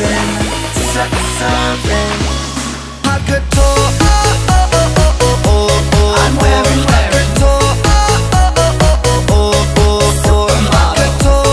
surfing, surfing. Hot couture, I'm wearing hot couture, hot couture,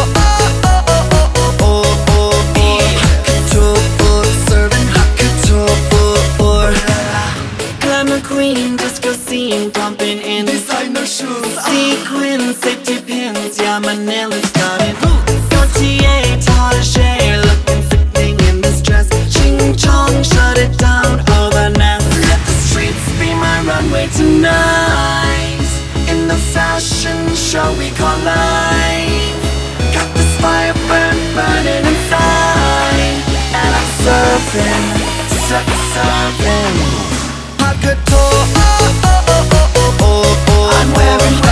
serving hot couture. Glamour queen, disco scene, pumping in designer shoes, sequin, safety pins, yeah, my nail is got it. Cartier, Target, looking sickening in this dress. Ching chong, shut it down, all the nest. Let the streets be my runway tonight. In the fashion show we call life. Got this fire burning inside. And I'm surfing, surfing. Hot couture, I'm wearing